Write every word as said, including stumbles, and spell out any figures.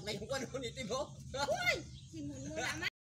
na yung ano nito mo. Uy! Simun mo naman.